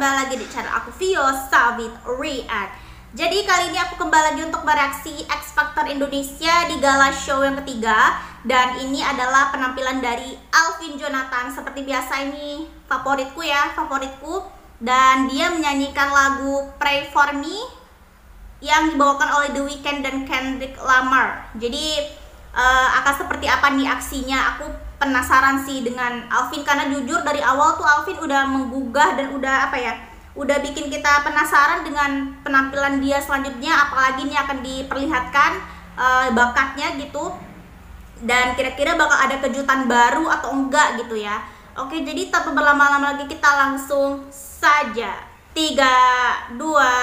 kembali lagi di channel aku Vio Sabit React. Jadi kali ini aku kembali lagi untuk bereaksi X Factor Indonesia di gala show yang ketiga. Dan ini adalah penampilan dari Alvin Jonathan. Seperti biasa ini favoritku. Dan dia menyanyikan lagu Pray For Me yang dibawakan oleh The Weeknd dan Kendrick Lamar. Jadi akan seperti apa nih aksinya? Aku penasaran sih dengan Alvin, karena jujur dari awal tuh Alvin udah menggugah dan udah udah bikin kita penasaran dengan penampilan dia selanjutnya, apalagi ini akan diperlihatkan bakatnya gitu, dan kira-kira bakal ada kejutan baru atau enggak gitu ya. Oke, jadi tanpa berlama-lama lagi kita langsung saja. 3, 2,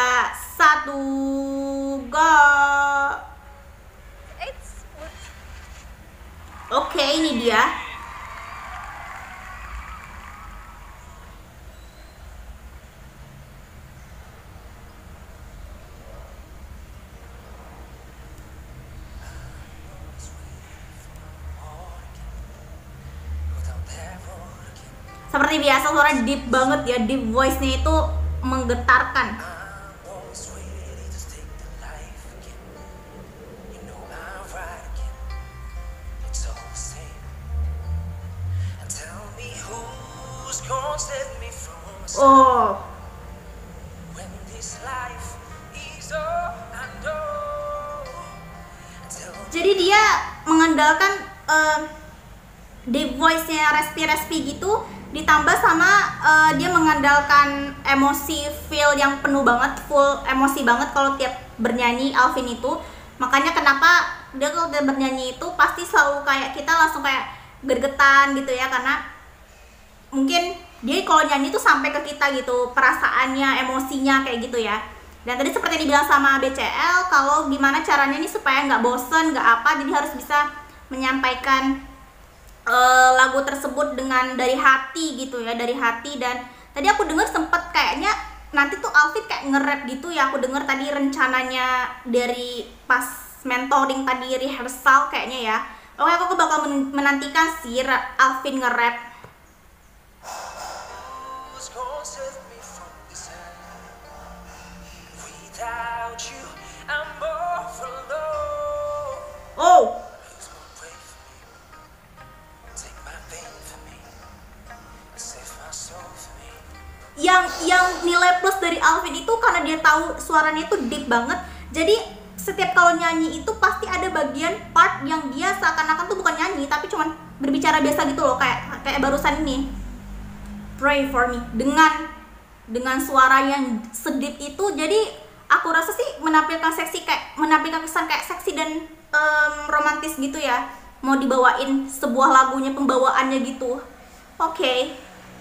1, go. Oke, ini dia. Seperti biasa suara deep banget ya, deep voice-nya itu menggetarkan. Oh. Jadi dia mengandalkan deep voice-nya respi-respi gitu, ditambah sama dia mengandalkan emosi, feel yang penuh banget, full emosi banget kalau tiap bernyanyi Alvin itu. Makanya kenapa dia kalau dia bernyanyi itu pasti selalu kayak kita langsung kayak gergetan gitu ya, karena mungkin dia kalau nyanyi tuh sampai ke kita gitu, perasaannya, emosinya kayak gitu ya. Dan tadi seperti yang dibilang sama BCL, kalau gimana caranya nih supaya nggak bosen, nggak apa, jadi harus bisa menyampaikan lagu tersebut dengan dari hati gitu ya, dari hati. Dan tadi aku dengar sempet kayaknya nanti tuh Alvin kayak nge-rap gitu ya, aku dengar tadi rencananya dari pas mentoring tadi rehearsal kayaknya ya. Oke, aku bakal menantikan sih Alvin nge-rap. Oh, yang nilai plus dari Alvin itu karena dia tahu suaranya itu deep banget. Jadi setiap kalau nyanyi itu pasti ada bagian part yang dia seakan-akan tuh bukan nyanyi tapi cuman berbicara biasa gitu loh, kayak barusan ini Pray For Me dengan suara yang sedip itu. Jadi aku rasa sih menampilkan kesan kayak seksi dan romantis gitu ya, mau dibawain sebuah lagunya, pembawaannya gitu. Oke.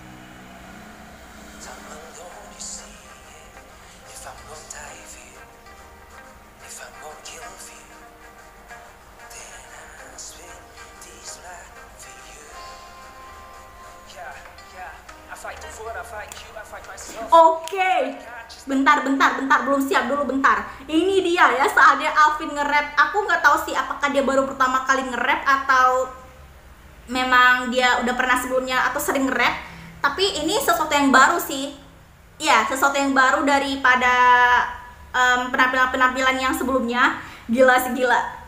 Oke, bentar, belum siap dulu, bentar. Ini dia ya saatnya Alvin nge-rap. Aku nggak tahu sih apakah dia baru pertama kali nge-rap atau memang dia udah pernah sebelumnya atau sering nge-rap. Tapi ini sesuatu yang baru sih. Ya, sesuatu yang baru daripada penampilan-penampilan yang sebelumnya. Gila sih, gila.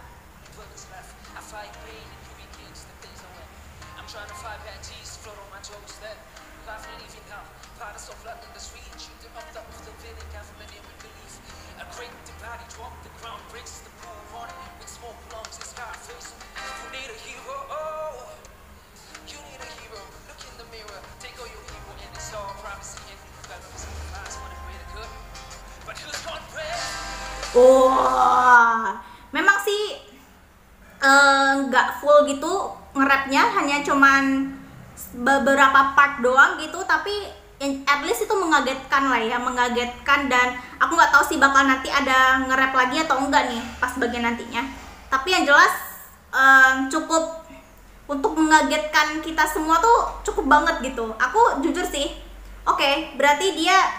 Oh, memang sih nggak full gitu nge-rapnya, hanya cuman beberapa part doang gitu, tapi at least itu mengagetkan lah ya, mengagetkan. Dan aku nggak tahu sih bakal nanti ada nge-rap lagi atau enggak nih pas bagian nantinya. Tapi yang jelas cukup untuk mengagetkan kita semua tuh cukup banget gitu. Aku jujur sih, oke, berarti dia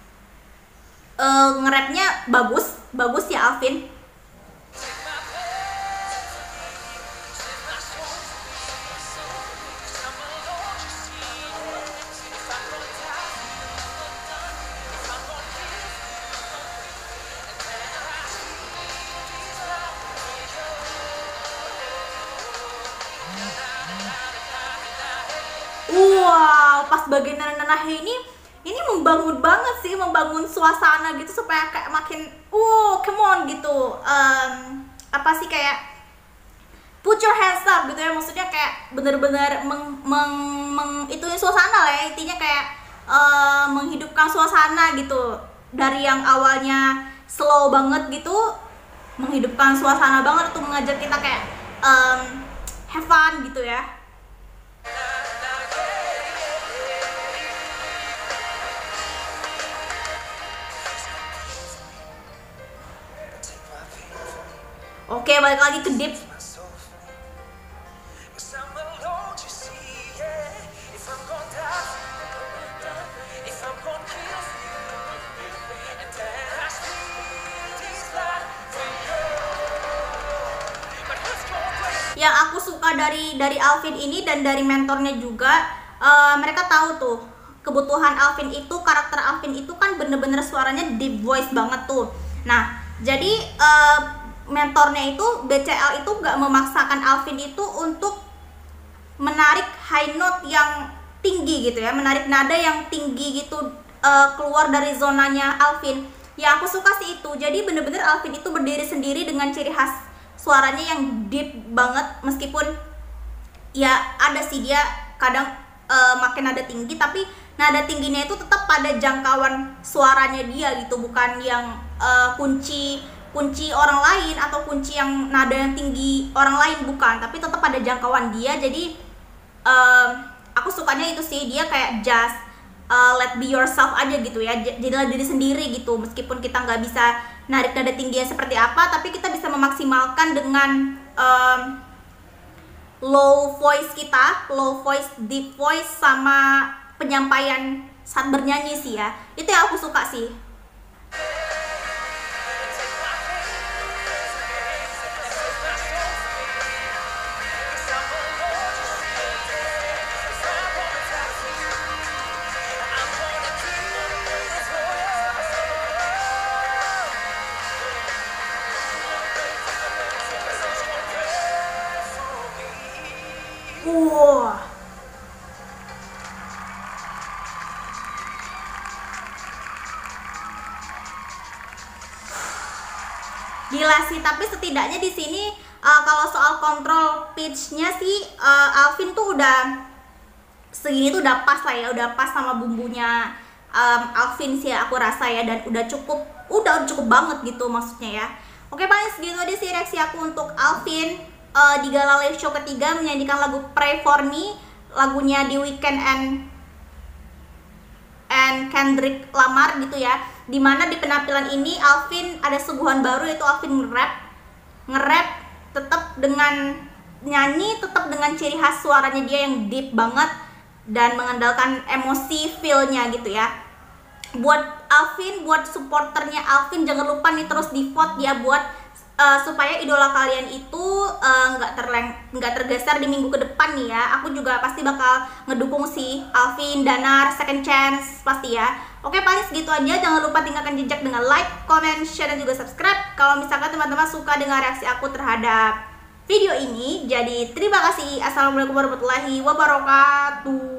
nge-rapnya bagus ya Alvin. pas bagian nenah-nenahnya ini membangun banget sih, membangun suasana gitu supaya kayak makin come on gitu. Apa sih, kayak put your hands up gitu ya, maksudnya kayak bener-bener ituin suasana lah ya, intinya kayak menghidupkan suasana gitu. Dari yang awalnya slow banget gitu, menghidupkan suasana banget untuk mengajak kita kayak have fun gitu ya. Oke, balik lagi ke Deep. Yang aku suka dari Alvin ini dan dari mentornya juga, mereka tahu tuh kebutuhan Alvin itu, karakter Alvin itu kan bener-bener suaranya deep voice banget tuh. Nah, jadi mentornya itu, BCL itu gak memaksakan Alvin itu untuk menarik high note yang tinggi gitu ya, menarik nada yang tinggi gitu, keluar dari zonanya Alvin. Ya aku suka sih itu, jadi bener-bener Alvin itu berdiri sendiri dengan ciri khas suaranya yang deep banget, meskipun ya ada sih dia kadang makin nada tinggi, tapi nada tingginya itu tetap pada jangkauan suaranya dia gitu, bukan yang kunci orang lain atau kunci yang nada yang tinggi orang lain, bukan, tapi tetap pada jangkauan dia. Jadi aku sukanya itu sih, dia kayak just let be yourself aja gitu ya, jadilah diri sendiri gitu, meskipun kita nggak bisa narik nada tingginya seperti apa, tapi kita bisa memaksimalkan dengan low voice kita, low voice, deep voice, sama penyampaian saat bernyanyi sih ya. Itu yang aku suka sih. Gila sih, tapi setidaknya di sini kalau soal kontrol pitch-nya sih Alvin tuh udah segini tuh udah pas lah ya, udah pas sama bumbunya Alvin sih aku rasa ya, dan udah cukup banget gitu maksudnya ya. Oke, paling segitu aja sih reaksi aku untuk Alvin di gala live show ketiga menyanyikan lagu Pray For Me, lagunya The Weeknd and Kendrick Lamar gitu ya. Dimana di penampilan ini Alvin ada suguhan baru, yaitu Alvin nge-rap tetap dengan nyanyi, tetap dengan ciri khas suaranya dia yang deep banget dan mengandalkan emosi feel-nya gitu ya. Buat Alvin, buat supporternya Alvin, jangan lupa nih terus di vote ya, buat supaya idola kalian itu nggak tergeser di minggu ke depan nih ya. Aku juga pasti bakal ngedukung si Alvin, Danar, Second Chance pasti ya. Oke, paling segitu aja. Jangan lupa tinggalkan jejak dengan like, comment, share, dan juga subscribe kalau misalkan teman-teman suka dengan reaksi aku terhadap video ini. Jadi terima kasih. Assalamualaikum warahmatullahi wabarakatuh.